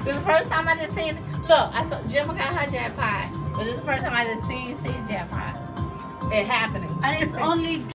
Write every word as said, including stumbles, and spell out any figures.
This is the first time I done seen. Look, I saw Gemma got her jackpot, but this is the first time I done seen see jackpot. It happening. And it's only